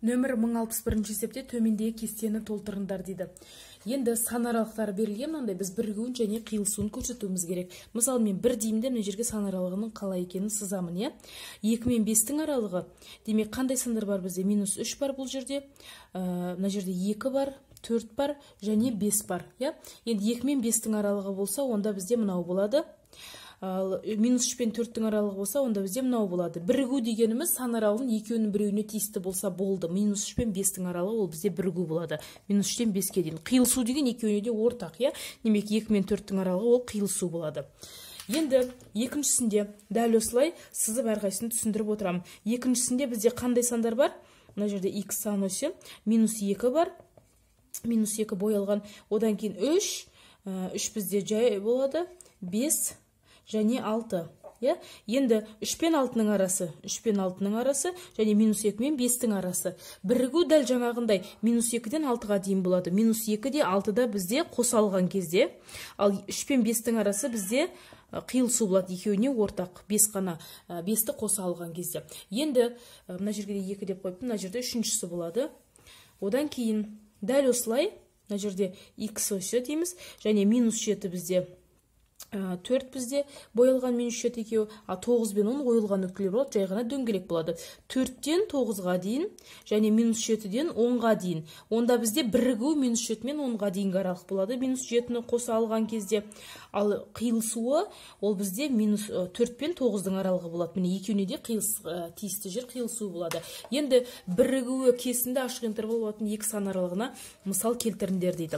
Нөмір 1061 есепте төмендегі кестені толтырыңдар дейді. Енді сан аралықтары берілген, мынандай біз бірігуін және қиылысуын көрсетуіміз керек. Мысалы, мен 1 деймін де мына жерге сан аралығының қалай екенін сызамын, иә? 2 мен 5-тің аралығы. Демек, қандай сандар бар бізде? -3 бар бұл жерде. Мына жерде 2 бар, 4 бар және 5 бар, иә? Енді 2 мен 5-тің аралығы болса, онда бізде мынау болады. Ал -3 пен 4-тің аралығы болса, онда бізде мынау болады. Бірігу дегеніміз сан аралығының екеуінің біреуіне тиісті болса болды. -3 пен 5-тің аралығы ол бізде бірігу болады. -3-тен 5-ке дейін. Қиылысу деген екеуіне де ортақ, иә? Демек 2 мен 4-тің аралығы ол қиылысу болады. Енді екіншісінде дәл осылай сызып әрқайсысын түсіндіріп отырамын. Екіншісінде бізде қандай сандар бар? Мына жерде x сан осі, -2 бар. -2 боялған. Одан кейін 3 бізде жай болады. 5 және 6. Енді 3 пен 6-ның арасы, 3 пен 6-ның арасы және -2 мен 5-тің арасы. Бірігу дәл жаңағындай -2-ден 6-ға дейін болады. -2 де 6-да бізде қосалған кезде, ал 3 пен 5-тің арасы бізде қиылысу болады, екеуіне ортақ, 5 қана, 5-ті қоса алған кезде. Енді мына жерге 2 деп қойыппын, мына жерде үшіншісі болады. Одан кейін дәл осылай, мына жерде x осі дейміз, және -7 бізде 4 бізде боялған -7 екеу, а 9 бен 10 ойылған нүктелер болады, жай ғана дөңгелек болады. 4-тен 9-ға дейін және -7-ден 10-ға дейін. Онда бізде бірігу -7 мен 10-ға дейінгі аралық болады, -7-ні қоса алған кезде. Ал қиылысуы ол бізде -4 пен 9-дың аралығы болады. Міне екеуіне де тиісті жер қиылысуы болады. Енді бірігуі кесінді ашық интервал болатын екі сан аралығына мысал келтіріңдер дейді.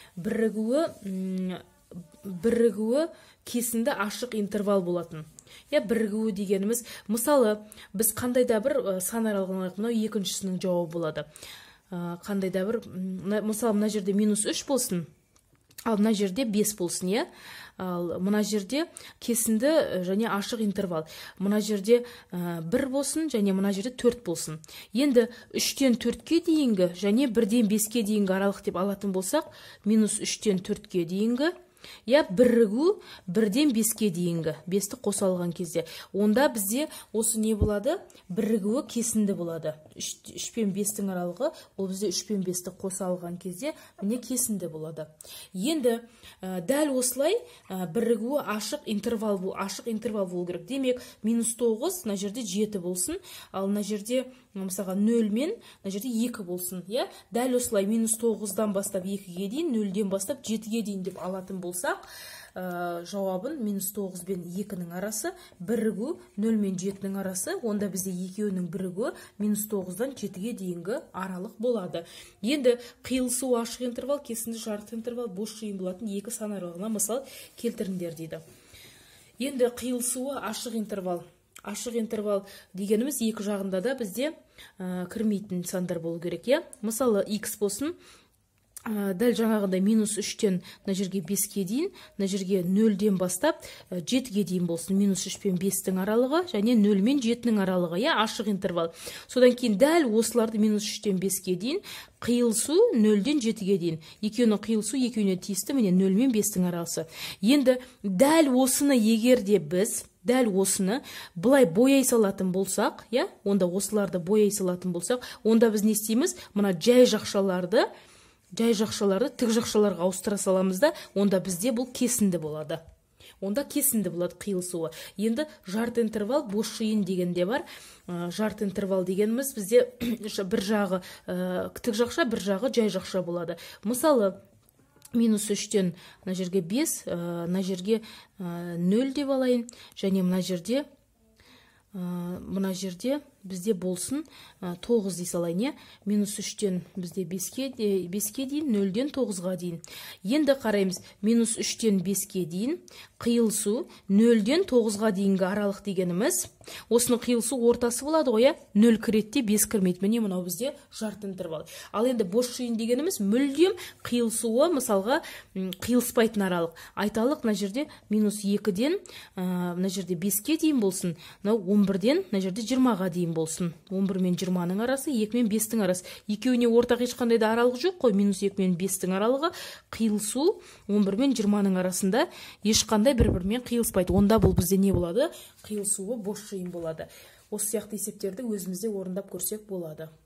Бірігуі кесінді ашық интервал болатын. Бірігуі дегеніміз, мысалы, біз қандай да бір сан аралығына, мынау екіншісінің жауабы болады. Қандай да бір, мысалы, мына жерде -3 болсын, ал мына жерде 5 болсын, иә? Ал мына жерде кесінді және ашық интервал. Мына жерде 1 болсын және мына жерде 4 болсын. Енді 3-тен 4-ке дейінгі және 1-ден 5-ке дейінгі аралық деп алатын болсақ, -3-тен 4-ке дейінгі, бірігу 1-ден 5-ке дейінгі, 5-ті қоса алған кезде. Онда бізде осы не болады? Бірігуі кесінді болады. 3 пен 5-тің аралығы, ол бізде 3 пен 5-ті қоса алған кезде міне кесінді болады. Енді дәл осылай бірігуі ашық интервал болу керек. Демек, -9, мына жерде 7 болсын, ал мына жерде мысалға 0 мен мына жерде 2 болсын. Дәл осылай -9-дан бастап 2-ге дейін, 0-ден бастап 7-ге дейін деп алатын болсақ, жауабын -9 бен 2-нің арасы, бірігу 0 мен 7-нің арасы, онда бізде екеуінің бірігуі -9-дан 7-ге дейінгі аралық болады. Енді қиылысу ашық интервал, кесінді жарты интервал, бос жиын болатын екі сан аралығына мысал келтіріңдер дейді. Енді қиылысуы ашық интервал. Ашық интервал дегеніміз екі жағында да бізде кірмейтін сандар болу керек, иә? Мысалы, x болсын, дәл жаңағындай -3-тен мына жерге 5-ке дейін, мына жерге 0-ден бастап 7-ге дейін болсын, -3 пен 5-тің аралығы және 0 мен 7-нің аралығы, ашық интервал. Содан кейін дәл осыларды -3-тен 5-ке дейін, қиылысу 0-ден 7-ге дейін. Екеуінің қиылысу екеуіне тиісті, міне 0 мен 5-тің арасы. Енді дәл осыны егерде біз дәл осыны бұлай бояй салатын болсақ, онда осыларды бояй салатын болсақ, онда біз не істейміз? Мына жай жақшаларды тік жақшаларға ауыстыра саламыз да, онда бізде бұл кесінді болады. Онда кесінді болады қиылысуы. Енді жарты интервал, бос жиын дегенде бар. Жарты интервал дегеніміз бізде бір жағы тік жақша, бір жағы жай жақша болады. Мысалы, -3-тен мына жерге 5, мына жерге 0 деп алайын, және мына жерде бізде болсын 9 дей салайын, -3-тен бізде 5-ке дейін, 0-ден 9-ға дейін. Енді қараймыз, -3-тен 5-ке дейін қиылысу 0-ден 9-ға дейінгі аралық дегеніміз, осының қиылысу ортасы болады ғой, 0 кіретте 5 кірмейді. Міне мынау бізде жарты интервал. Ал енді бос жиын дегеніміз мүлдем қиылысуы, мысалға, қиылыспайтын аралық. Айталық, мына жерде -2-ден мына жерде 5-ке дейін болсын, 11-ден мына жерде 20-ға дейін болсын. 11 мен 20-ның арасы, 2 мен 5-тің арасы. Екеуіне ортақ ешқандай да аралық жоқ қой, -2 мен 5-тің аралығы. Қиылысу 11 мен 20-ның арасында ешқандай бір-бірімен қиылыспайды. Онда бұл бізде не болады? Қиылысуы бос жиын болады. Осы сияқты есептерді өзімізде орындап көрсек болады.